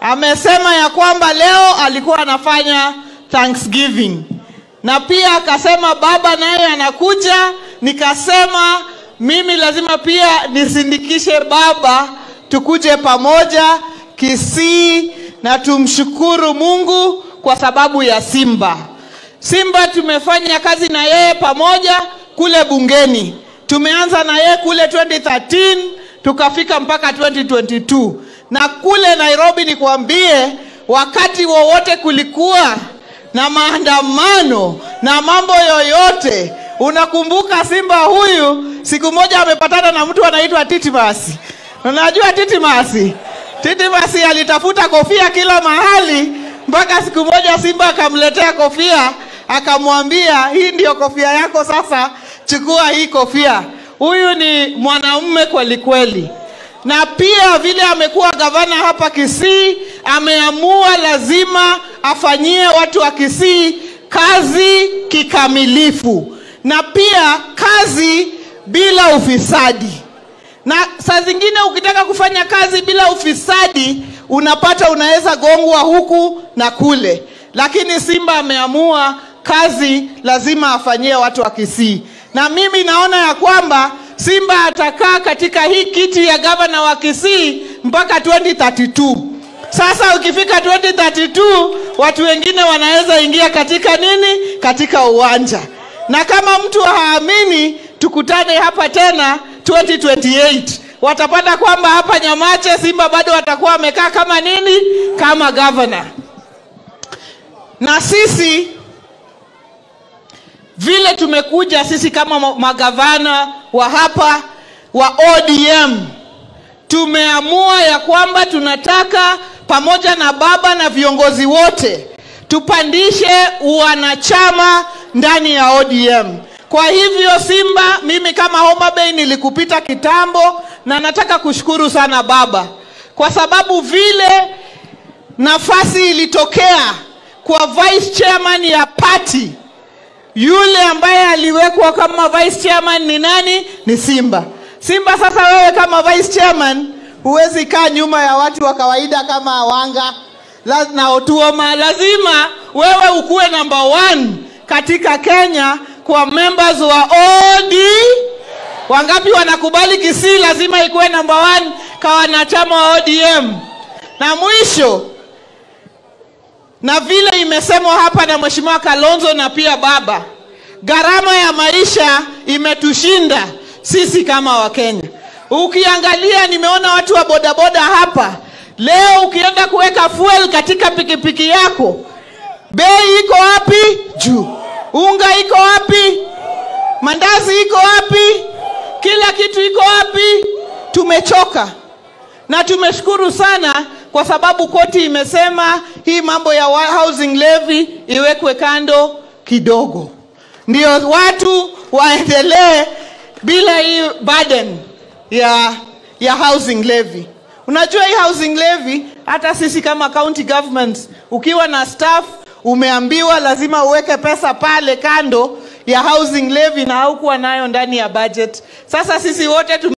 amesema ya kwamba leo alikuwa anafanya Thanksgiving. Na pia akasema baba naye anakuja, nikasema mimi lazima pia nisindikishe baba, tukuje pamoja Kisii na tumshukuru Mungu kwa sababu ya Simba. Simba tumefanya kazi na yeye pamoja kule bungeni. Tumeanza na yeye kule 2013 tukafika mpaka 2022. Na kule Nairobi nikwambie, wakati wowote kulikuwa na maandamano na mambo yoyote, unakumbuka Simba huyu siku moja amepatana na mtu anaitwa Didmus. Unajua Didmus? Didmus alitafuta kofia kila mahali, mpaka siku moja Simba akamletea kofia, akamwambia hii ndio kofia yako, sasa chukua hii kofia. Huyu ni mwanamume kweli kweli. Na pia vile amekuwa gavana hapa Kisii, ameamua lazima afanyie watu wa Kisii kazi kikamilifu, na pia kazi bila ufisadi. Na saa zingine ukitaka kufanya kazi bila ufisadi, unapata unaweza gongwa huku na kule. Lakini Simba ameamua kazi lazima afanyie watu wa Kisii. Na mimi naona ya kwamba Simba atakaa katika hii kiti ya gavana wa Kisii mpaka 2032. Sasa ukifika 2032, watu wengine wanaweza ingia katika nini? Katika uwanja. Na kama mtu haamini, tukutane hapa tena 2028. Watapata kwamba hapa Nyamache Simba bado watakuwa wamekaa kama nini? Kama governor. Na sisi vile tumekuja sisi kama magavana wa hapa wa ODM, tumeamua ya kwamba tunataka pamoja na baba na viongozi wote tupandishe wanachama ndani ya ODM. Kwa hivyo Simba, mimi kama Homa Bay nilikupita kitambo, na nataka kushukuru sana baba, kwa sababu vile nafasi ilitokea kwa vice chairman ya party, yule ambaye aliwekwa kama vice chairman ni nani? Ni Simba. Simba, sasa wewe kama vice chairman huwezi kaa nyuma ya watu wa kawaida kama Wanga na Otuoma. Lazima wewe ukuwe number 1 katika Kenya kwa members wa OD. Wangapi wanakubali Kisii lazima ikuwe number 1 kwa wanachama wa ODM? Na mwisho, na vile imesemwa hapa na Mheshimiwa Kalonzo na pia baba, gharama ya maisha imetushinda sisi kama Wakenya. Ukiangalia, nimeona watu wa bodaboda hapa leo, ukienda kuweka fuel katika pikipiki yako, bei iko wapi? Juu. Unga iko wapi? Mandazi iko wapi? Kila kitu iko wapi? Tumechoka. Na tumeshukuru sana kwa sababu koti imesema hii mambo ya housing levy iwekwe kando kidogo, ndio watu waendelee bila hii burden ya housing levy. Unajua hii housing levy, hata sisi kama county governments, ukiwa na staff umeambiwa lazima uweke pesa pale kando ya housing levy, na haukuwa nayo ndani ya budget. Sasa sisi wote